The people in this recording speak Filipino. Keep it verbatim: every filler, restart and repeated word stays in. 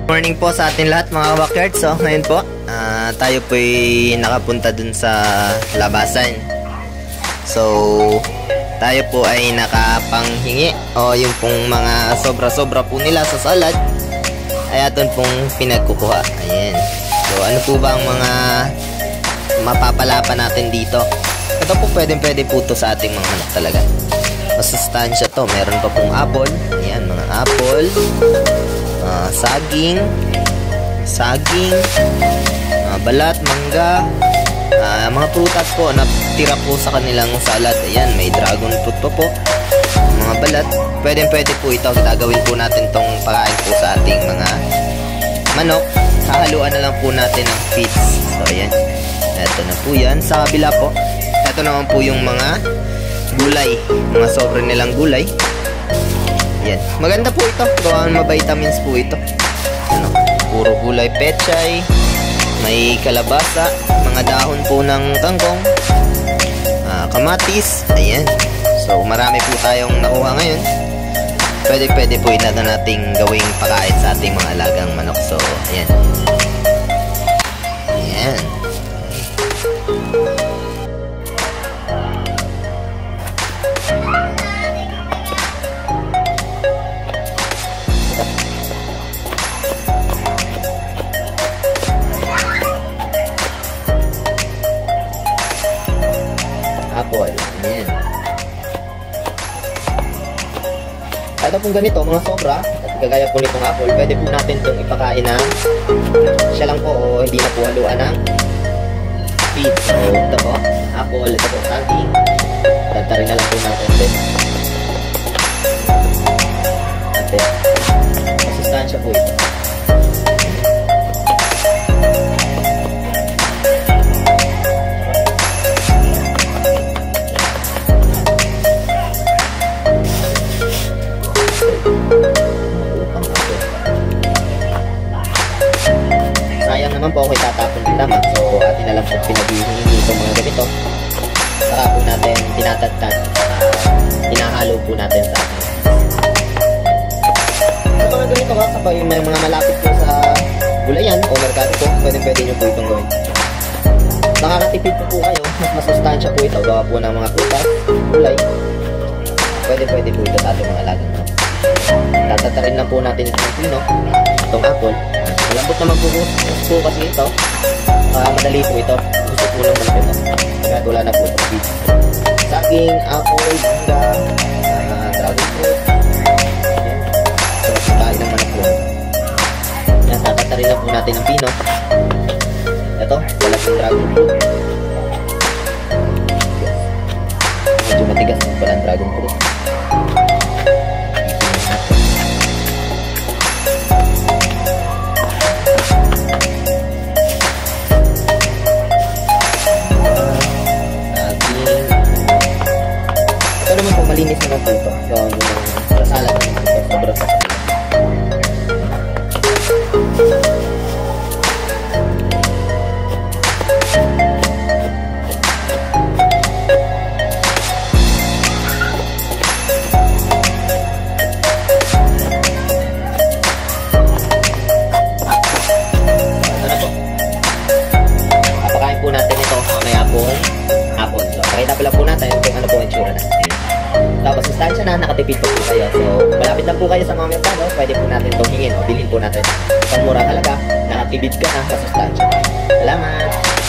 Morning po sa atin lahat mga backyard. So ngayon po uh, tayo po'y nakapunta dun sa labasan. So tayo po ay nakapanghingi o yung pong mga sobra-sobra po nila sa salad ay aton pong pinagkukuha. Ayan. So ano po ba ang mga mapapala pa natin dito? Ito po pwedeng-pwede po to sa ating mga manok talaga. Masustansya to. Meron pa pong apple. Ayan, mga apple. Uh, saging. Saging. Uh, balat, mangga. Uh, mga prutas po na tira po sa kanilang salad. Ayan, may dragon fruit po po. Mga balat. Pwedeng-pwede po ito. Gagawin po natin tong pakain po sa ating mga manok. Hahaluan na lang po natin ang feeds. So, ayan. Ito na po yan. Sa kabila po. Ito naman po yung mga gulay, mga sobre nilang gulay. Yan. Maganda po ito. Gawan ma-vitamins po ito. Ano? Puro gulay, pechay, may kalabasa, mga dahon po ng kangkong, uh, kamatis. Ayan. So, marami po tayong nakuha ngayon. Pwede pwede po ina na nating gawing pakain sa ating mga alagang manok. So, ayan. Ayan. Apple. Ayan. Ito pong ganito, mga sobra, at kagaya po nitong apple, pwede po natin itong ipakain na siya lang po o hindi na po haluan ng feed. So, ito po, apple, ito po, saging. Tantarin na lang po natin din. At then, masustansya po ito. Sayang naman po ako itatapon din naman. So atin na lang po pinaghihingi itong mga ganito. Saka po natin tinatagtag. Uh, hinahalo po natin sa atin. Sa mga ganito ka, kapag may mga malapit po sa gulayan o merkado po, pwede pwede nyo po itong gawin. Nakakatipid po po kayo. Mas masustansya po ito. Gawa po ng mga prutas, gulay. Pwede pwede po ito sa ating mga alagang manok. Tatatarin lang po natin itong pino, itong apple. Malambot naman po po kasi ito. Uh, madali po ito. Gusto po lang malaki ito. Kaya wala na po ito. Saging, apple, mangga, uh, dragon fruit. Ayan. So, kain ng manok po. Yan, tatatarin lang po natin ang pino. Ito, wala pong dragon fruit. Medyo matigas po pala ang dragon fruit. Malinis naman po ito. So, yung salad naman ito. Sobrang sasali. Ano po? Papakain po natin ito. Mamaya pong apple. So, pakita pala po natin kung ano po ang tsura natin. Tapos, sustansya na, nakatipid po po kayo. So, malapit lang po kayo sa mga merkado, pwede po natin itong hingin o bilhin po natin. Sa murang halaga, nakatipid ka na sa sustansya. Salamat!